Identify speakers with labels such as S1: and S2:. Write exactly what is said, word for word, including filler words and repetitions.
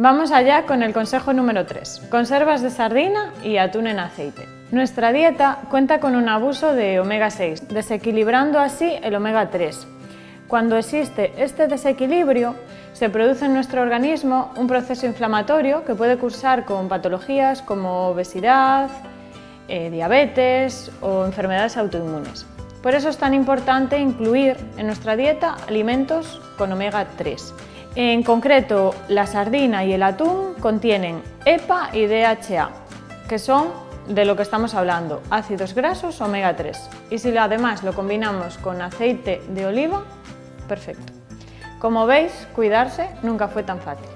S1: Vamos allá con el consejo número tres, conservas de sardina y atún en aceite. Nuestra dieta cuenta con un abuso de omega seis, desequilibrando así el omega tres. Cuando existe este desequilibrio, se produce en nuestro organismo un proceso inflamatorio que puede cursar con patologías como obesidad, eh, diabetes o enfermedades autoinmunes. Por eso es tan importante incluir en nuestra dieta alimentos con omega tres. En concreto, la sardina y el atún contienen E P A y D H A, que son de lo que estamos hablando, ácidos grasos omega tres. Y si además lo combinamos con aceite de oliva, perfecto. Como veis, cuidarse nunca fue tan fácil.